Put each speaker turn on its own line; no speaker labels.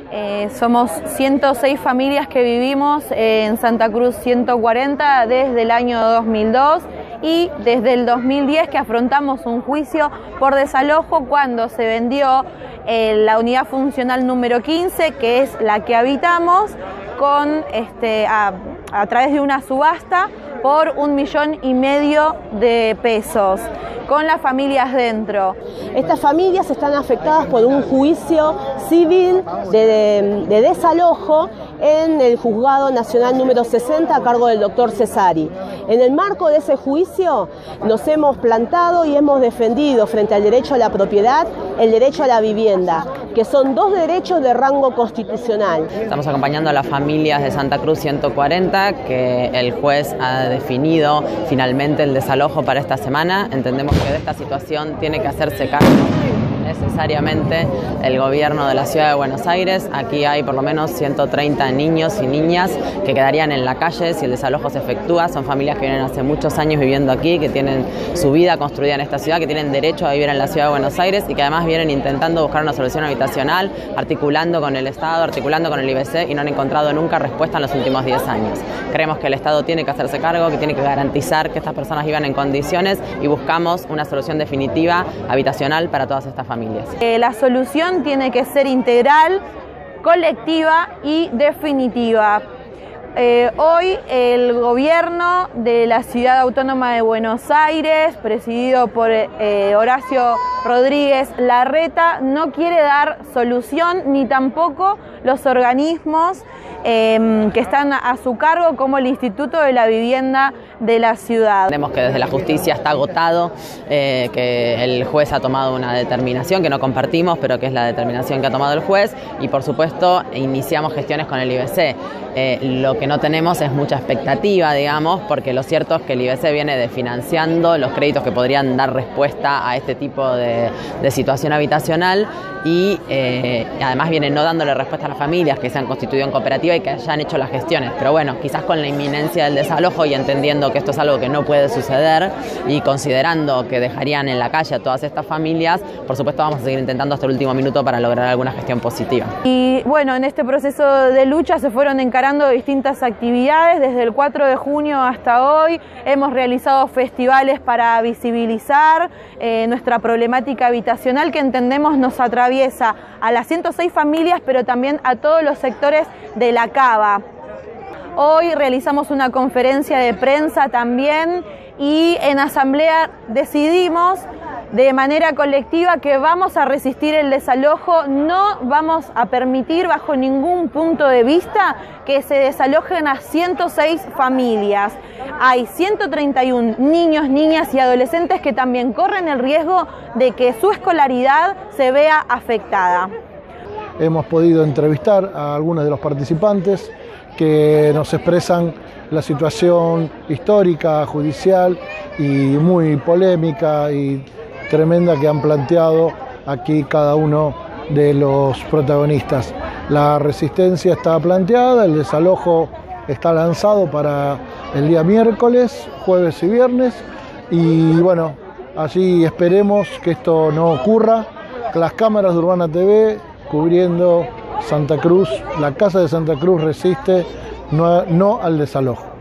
Somos 106 familias que vivimos en Santa Cruz 140 desde el año 2002 y desde el 2010 que afrontamos un juicio por desalojo cuando se vendió la unidad funcional número 15, que es la que habitamos, a través de una subasta por 1,5 millones de pesos, con las familias dentro.
Estas familias están afectadas por un juicio civil de desalojo en el Juzgado Nacional número 60 a cargo del doctor Cesari. En el marco de ese juicio nos hemos plantado y hemos defendido frente al derecho a la propiedad el derecho a la vivienda, que son dos derechos de rango constitucional.
Estamos acompañando a las familias de Santa Cruz 140, que el juez ha definido finalmente el desalojo para esta semana. Entendemos que de esta situación tiene que hacerse cargo necesariamente el gobierno de la Ciudad de Buenos Aires. Aquí hay por lo menos 130 niños y niñas que quedarían en la calle si el desalojo se efectúa. Son familias que vienen hace muchos años viviendo aquí, que tienen su vida construida en esta ciudad, que tienen derecho a vivir en la Ciudad de Buenos Aires y que además vienen intentando buscar una solución habitacional, articulando con el Estado, articulando con el IBC y no han encontrado nunca respuesta en los últimos 10 años. Creemos que el Estado tiene que hacerse cargo, que tiene que garantizar que estas personas vivan en condiciones y buscamos una solución definitiva habitacional para todas estas familias.
La solución tiene que ser integral, colectiva y definitiva. Hoy el gobierno de la Ciudad Autónoma de Buenos Aires, presidido por Horacio Rodríguez Larreta, no quiere dar solución, ni tampoco los organismos que están a su cargo, como el Instituto de la Vivienda de la ciudad.
Vemos que desde la justicia está agotado, que el juez ha tomado una determinación que no compartimos, pero que es la determinación que ha tomado el juez, y por supuesto iniciamos gestiones con el IBC. Lo que no tenemos es mucha expectativa, digamos, porque lo cierto es que el IBC viene desfinanciando los créditos que podrían dar respuesta a este tipo de situación habitacional y además viene no dándole respuesta a las familias que se han constituido en cooperativa y que hayan hecho las gestiones. Pero bueno, quizás con la inminencia del desalojo y entendiendo que esto es algo que no puede suceder y considerando que dejarían en la calle a todas estas familias, por supuesto vamos a seguir intentando hasta el último minuto para lograr alguna gestión positiva.
Y bueno, en este proceso de lucha se fueron encarando distintas actividades. Desde el 4 de junio hasta hoy hemos realizado festivales para visibilizar nuestra problemática habitacional, que entendemos nos atraviesa a las 106 familias, pero también a todos los sectores de la Cava. Hoy realizamos una conferencia de prensa también y en asamblea decidimos de manera colectiva que vamos a resistir el desalojo, no vamos a permitir bajo ningún punto de vista que se desalojen a 106 familias. Hay 131 niños, niñas y adolescentes que también corren el riesgo de que su escolaridad se vea afectada.
Hemos podido entrevistar a algunos de los participantes que nos expresan la situación histórica, judicial y muy polémica y tremenda que han planteado aquí cada uno de los protagonistas. La resistencia está planteada, el desalojo está lanzado para el día miércoles, jueves y viernes y bueno, allí esperemos que esto no ocurra. Las cámaras de Urbana TV cubriendo Santa Cruz, la Casa de Santa Cruz resiste no al desalojo.